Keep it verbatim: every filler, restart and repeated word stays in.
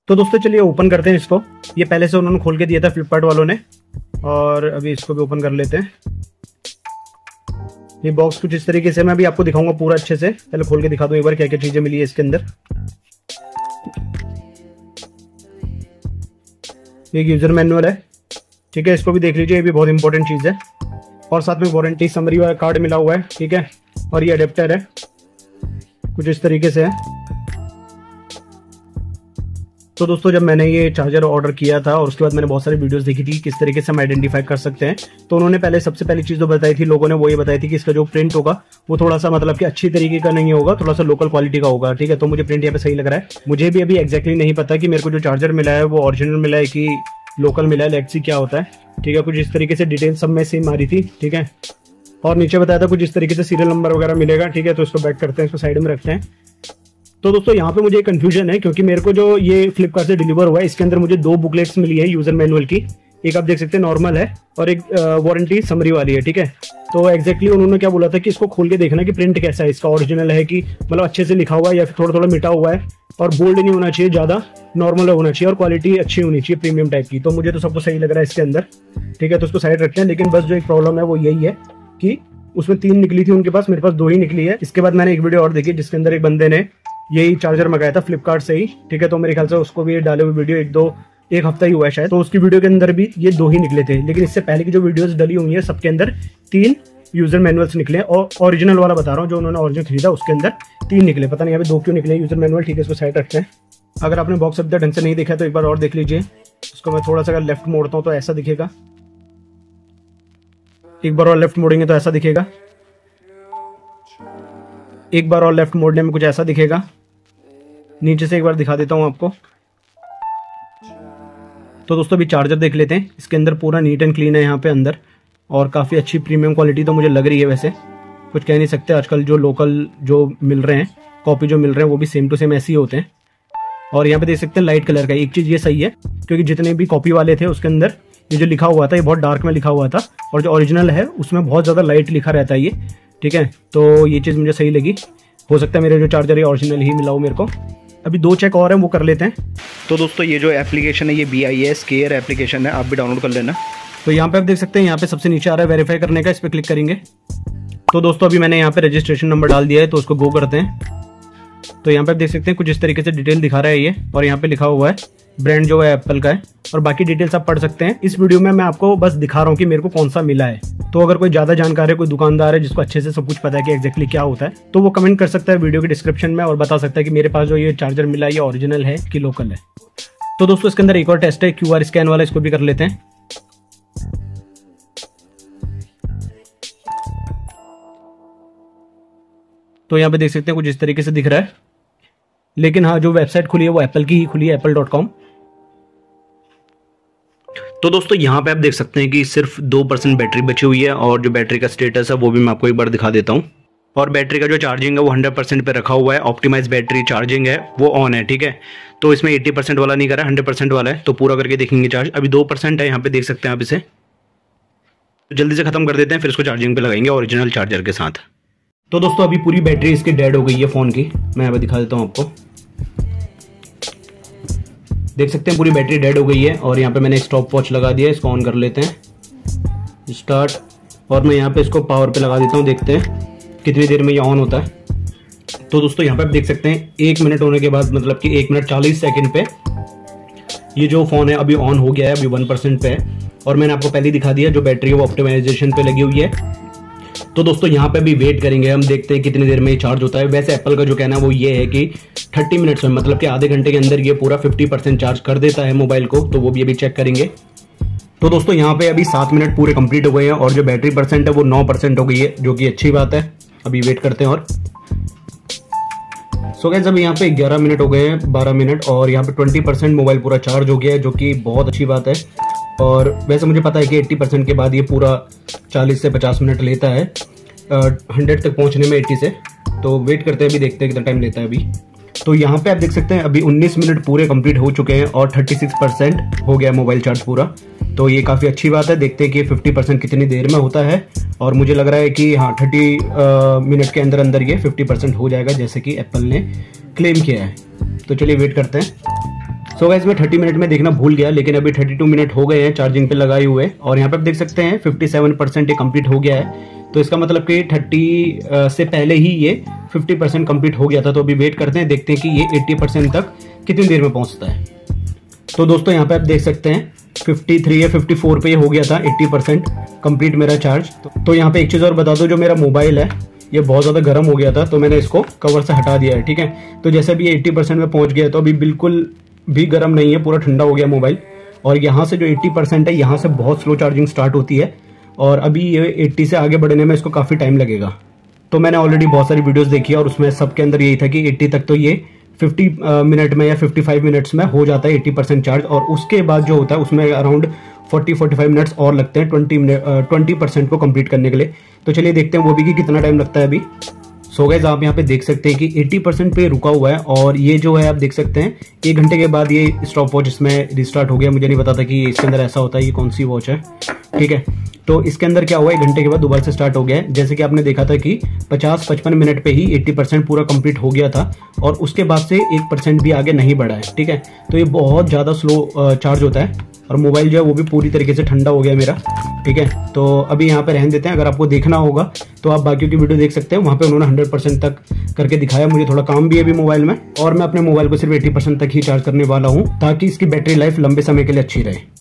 तो दोस्तों चलिए ओपन करते हैं इसको। ये पहले से उन्होंने खोल के दिया था फ्लिपकार्ट वालों ने, और अभी इसको भी ओपन कर लेते हैं। ये बॉक्स कुछ इस तरीके से, मैं अभी आपको दिखाऊंगा पूरा अच्छे से। पहले खोल के दिखा दूं एक बार क्या क्या चीजें मिली है इसके अंदर। एक यूजर मैनुअल है, ठीक है, इसको भी देख लीजिए, ये भी बहुत इंपॉर्टेंट चीज है। और साथ में वारंटी समरी वाला कार्ड मिला हुआ है, ठीक है। और ये अडेप्टर है, कुछ इस तरीके से है। तो दोस्तों जब मैंने ये चार्जर ऑर्डर किया था और उसके बाद मैंने बहुत सारी वीडियोस देखी थी किस तरीके से हम आइडेंटिफाई कर सकते हैं, तो उन्होंने पहले सबसे पहली चीज जो बताई थी लोगों ने, वो ये बताई थी कि इसका जो प्रिंट होगा वो थोड़ा सा मतलब कि अच्छी तरीके का नहीं होगा, थोड़ा सा लोकल क्वालिटी का होगा, ठीक है। तो मुझे प्रिंट यहाँ पे सही लग रहा है। मुझे भी अभी एक्जैक्टली नहीं पता कि मेरे को जो चार्जर मिला है वो ओरिजिनल मिला है कि लोकल मिला है, लेट्स सी क्या होता है, ठीक है। कुछ इस तरीके से डिटेल सब में सेम आ रही थी, ठीक है। और नीचे बताया था कुछ इस तरीके से सीरियल नंबर वगैरह मिलेगा, ठीक है। तो इसको बैक करते हैं, इसको साइड में रखते हैं। तो दोस्तों यहाँ पे मुझे कंफ्यूजन है, क्योंकि मेरे को जो ये फ्लिपकार्ट से डिलीवर हुआ है इसके अंदर मुझे दो बुकलेट्स मिली है यूजर मैनुअल की। एक आप देख सकते हैं नॉर्मल है और एक वारंटी समरी वाली है, ठीक है। तो एक्जैक्टली उन्होंने क्या बोला था कि इसको खोल के देखना कि प्रिंट कैसा है, इसका ओरिजिनल है कि मतलब अच्छे से लिखा हुआ है या फिर थोड़ा थोड़ा मिटा हुआ है, और बोल्ड नहीं होना चाहिए, ज्यादा नॉर्मल होना चाहिए, और क्वालिटी अच्छी होनी चाहिए प्रीमियम टाइप की। तो मुझे तो सब कुछ सही लग रहा है इसके अंदर, ठीक है। तो उसको साइड रखते हैं। लेकिन बस जो एक प्रॉब्लम है वो यही है कि उसमें तीन निकली थी उनके पास, मेरे पास दो ही निकली है। इसके बाद मैंने एक वीडियो और देखी जिसके अंदर एक बंदे ने यही चार्जर मंगाया था फ्लिपकार्ट से ही, ठीक है। तो मेरे ख्याल से उसको भी डाले हुए वीडियो एक दो एक हफ्ता ही हुआ है शायद, तो उसकी वीडियो के अंदर भी ये दो ही निकले थे। लेकिन इससे पहले की जो वीडियोस डली हुई है सबके अंदर तीन यूजर मैनुअल्स निकले, और ओरिजिनल वाला बता रहा हूँ जो उन्होंने ओरिजिनल खरीदा उसके अंदर तीन निकले। पता नहीं यहाँ पे दो क्यों निकले यूजर मैनुअल, ठीक है। इसको साइड रखते हैं। अगर आपने बॉक्स अभी तक ढंग से नहीं देखा तो एक बार और देख लीजिए। उसको मैं थोड़ा सा अगर लेफ्ट मोड़ता हूँ तो ऐसा दिखेगा, एक बार और लेफ्ट मोड़ेंगे तो ऐसा दिखेगा, एक बार और लेफ्ट मोड़ने में कुछ ऐसा दिखेगा। नीचे से एक बार दिखा देता हूं आपको। तो दोस्तों अभी चार्जर देख लेते हैं। इसके अंदर पूरा नीट एंड क्लीन है यहाँ पे अंदर, और काफ़ी अच्छी प्रीमियम क्वालिटी तो मुझे लग रही है। वैसे कुछ कह नहीं सकते, आजकल जो लोकल जो मिल रहे हैं, कॉपी जो मिल रहे हैं वो भी सेम टू सेम ऐसे ही होते हैं। और यहाँ पे देख सकते हैं लाइट कलर का। एक चीज़ ये सही है क्योंकि जितने भी कॉपी वाले थे उसके अंदर ये जो लिखा हुआ था ये बहुत डार्क में लिखा हुआ था, और जो ओरिजिनल है उसमें बहुत ज़्यादा लाइट लिखा रहता है ये, ठीक है। तो ये चीज़ मुझे सही लगी। हो सकता है मेरे जो चार्जर है ओरिजिनल ही मिला हो मेरे को। अभी दो चेक और हैं वो कर लेते हैं। तो दोस्तों ये जो एप्लीकेशन है ये B I S care application है, आप भी डाउनलोड कर लेना। तो यहाँ पे आप देख सकते हैं, यहाँ पे सबसे नीचे आ रहा है वेरीफाई करने का, इस पर क्लिक करेंगे। तो दोस्तों अभी मैंने यहाँ पे रजिस्ट्रेशन नंबर डाल दिया है, तो उसको गो करते हैं। तो यहाँ पे आप देख सकते हैं कुछ इस तरीके से डिटेल दिखा रहा है ये, और यहाँ पे लिखा हुआ है ब्रांड जो है एप्पल का है, और बाकी डिटेल्स आप पढ़ सकते हैं। इस वीडियो में मैं आपको बस दिखा रहा हूँ कि मेरे को कौन सा मिला है। तो अगर कोई ज़्यादा जानकार है, कोई दुकानदार है जिसको अच्छे से सब कुछ पता है कि एक्जैक्टली क्या होता है, तो वो कमेंट कर सकता है वीडियो के डिस्क्रिप्शन में और बता सकता है कि मेरे पास जो ये चार्जर मिला है ये ओरिजिनल है कि लोकल है। तो दोस्तों इसके अंदर एक और टेस्ट है क्यू आर स्कैन वाला, इसको भी कर लेते हैं। तो यहाँ पे देख सकते हैं कुछ इस तरीके से दिख रहा है, लेकिन हाँ जो वेबसाइट खुली है वो एप्पल की ही खुली है, एप्पल डॉट कॉम। तो दोस्तों यहाँ पे आप देख सकते हैं कि सिर्फ दो परसेंट बैटरी बची हुई है, और जो बैटरी का स्टेटस है वो भी मैं आपको एक बार दिखा देता हूँ। और बैटरी का जो चार्जिंग है वो हंड्रेड परसेंट पे रखा हुआ है, ऑप्टिमाइज बैटरी चार्जिंग है वो ऑन है, ठीक है। तो इसमें एट्टी परसेंट वाला नहीं कर रहा है, हंड्रेड परसेंट वाला है। तो पूरा करके देखेंगे चार्ज। अभी दो परसेंट है, यहाँ पे देख सकते हैं आप इसे। तो जल्दी से खत्म कर देते हैं, फिर इसको चार्जिंग पे लगाएंगे ओरिजिनल चार्जर के साथ। तो दोस्तों अभी पूरी बैटरी इसकी डेड हो गई है फ़ोन की, मैं यहाँ पे दिखा देता हूँ आपको। देख सकते हैं पूरी बैटरी डेड हो गई है, और यहाँ पे मैंने एक स्टॉप वॉच लगा दिया है। इसको ऑन कर लेते हैं, स्टार्ट, और मैं यहाँ पे इसको पावर पे लगा देता हूँ, देखते हैं कितनी देर में ये ऑन होता है। तो दोस्तों यहाँ पे आप देख सकते हैं एक मिनट होने के बाद, मतलब कि एक मिनट चालीस सेकंड पे ये जो फ़ोन है अभी ऑन हो गया है, अभी वन परसेंट पे है। और मैंने आपको पहले दिखा दिया जो बैटरी है वो ऑप्टिमाइजेशन पे लगी हुई है। तो दोस्तों यहाँ पे भी वेट करेंगे, हम देखते हैं कितनी देर में ये चार्ज होता है। वैसे एप्पल का जो कहना है वो ये है कि थर्टी मिनट्स में, मतलब कि आधे घंटे के अंदर ये पूरा फिफ्टी परसेंट चार्ज कर देता है मोबाइल को, तो वो भी अभी चेक करेंगे। तो दोस्तों यहाँ पे अभी सात मिनट पूरे कंप्लीट हो गए हैं, और जो बैटरी परसेंट है वो नौ परसेंट हो गई है, जो कि अच्छी बात है। अभी वेट करते हैं। और सो गाइस अभी यहाँ पे ग्यारह मिनट हो गए हैं, बारह मिनट, और यहाँ पे ट्वेंटी परसेंट मोबाइल पूरा चार्ज हो गया है, जो कि बहुत अच्छी बात है। और वैसे मुझे पता है कि अस्सी परसेंट के बाद ये पूरा चालीस से पचास मिनट लेता है हंड्रेड तक पहुंचने में, अस्सी से। तो वेट करते हैं, अभी देखते हैं कितना टाइम लेता है अभी। तो यहाँ पे आप देख सकते हैं अभी उन्नीस मिनट पूरे कंप्लीट हो चुके हैं, और छत्तीस परसेंट हो गया मोबाइल चार्ज पूरा। तो ये काफ़ी अच्छी बात है। देखते हैं कि पचास परसेंट कितनी देर में होता है, और मुझे लग रहा है कि हाँ तीस मिनट के अंदर अंदर ये पचास परसेंट हो जाएगा, जैसे कि एप्पल ने क्लेम किया है। तो चलिए वेट करते हैं। सो गाइस मैं थर्टी मिनट में देखना भूल गया, लेकिन अभी थर्टी टू मिनट हो गए हैं चार्जिंग पे लगाए हुए, और यहाँ पे आप देख सकते हैं फिफ्टी सेवन परसेंट ये कंप्लीट हो गया है। तो इसका मतलब कि थर्टी से पहले ही ये फिफ्टी परसेंट कंप्लीट हो गया था। तो अभी वेट करते हैं, देखते हैं कि ये एट्टी परसेंट तक कितनी देर में पहुंचता है। तो दोस्तों यहाँ पे आप देख सकते हैं फिफ्टी थ्री या फिफ्टी फोर पे ये हो गया था एट्टी परसेंट कंप्लीट मेरा चार्ज। तो यहाँ पे एक चीज़ और बता दो, जो मेरा मोबाइल है ये बहुत ज़्यादा गर्म हो गया था, तो मैंने इसको कवर से हटा दिया है, ठीक है। तो जैसे भी ये एट्टी परसेंट में पहुँच गया, तो अभी बिल्कुल भी गर्म नहीं है, पूरा ठंडा हो गया मोबाइल। और यहाँ से जो एट्टी परसेंट है, यहाँ से बहुत स्लो चार्जिंग स्टार्ट होती है, और अभी ये एट्टी से आगे बढ़ने में इसको काफ़ी टाइम लगेगा। तो मैंने ऑलरेडी बहुत सारी वीडियोस देखी है, और उसमें सबके अंदर यही था कि एट्टी तक तो ये फिफ्टी मिनट में या फिफ्टी फाइव मिनट्स में हो जाता है एट्टी परसेंट चार्ज, और उसके बाद जो होता है उसमें around forty forty five minutes और लगते हैं ट्वेंटी मिनट ट्वेंटी परसेंट को कंप्लीट करने के लिए। तो चलिए देखते हैं वो भी कि कितना टाइम लगता है अभी। सो गाइस आप यहाँ पे देख सकते हैं कि एट्टी परसेंट पे रुका हुआ है, और ये जो है आप देख सकते हैं एक घंटे के बाद ये स्टॉप वॉच इसमें रिस्टार्ट हो गया। मुझे नहीं पता था कि इसके अंदर ऐसा होता है, ये कौन सी वॉच है, ठीक है। तो इसके अंदर क्या हुआ, एक घंटे के बाद दोबारा से स्टार्ट हो गया है। जैसे कि आपने देखा था कि पचास पचपन मिनट पे ही एट्टी परसेंट पूरा कंप्लीट हो गया था, और उसके बाद से एक परसेंट भी आगे नहीं बढ़ा है, ठीक है। तो ये बहुत ज़्यादा स्लो चार्ज होता है, और मोबाइल जो है वो भी पूरी तरीके से ठंडा हो गया मेरा, ठीक है। तो अभी यहाँ पे रहने देते हैं। अगर आपको देखना होगा तो आप बाकियों की वीडियो देख सकते हैं, वहाँ पे उन्होंने हंड्रेड परसेंट तक करके दिखाया। मुझे थोड़ा काम भी है अभी मोबाइल में, और मैं अपने मोबाइल को सिर्फ एट्टी परसेंट तक ही चार्ज करने वाला हूँ, ताकि इसकी बैटरी लाइफ लंबे समय के लिए अच्छी रहे।